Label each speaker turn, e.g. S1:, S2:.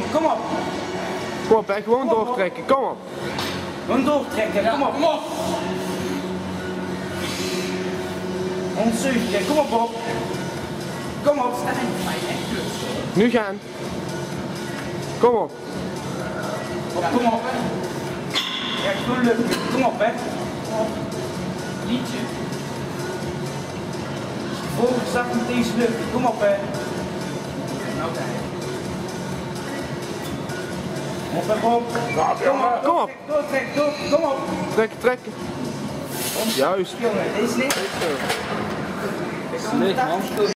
S1: kom op.
S2: Kom op, hè, gewoon doortrekken, kom op.
S1: Gewoon doortrekken, kom op. Kom op. 170, kom op Bob. Kom op.
S2: Nu gaan. Kom op.
S1: Kom op. Ja, gewoon lukken. Kom op, hè. Kom op. Liedje. Volgende stap met deze lukken. Kom op, hè. Nou, kijk. Op en op.
S2: Kom op.
S1: Doortrek, door. Kom op.
S2: Trekken. Juist.
S1: Jongen, deze niet.
S3: Slecht man.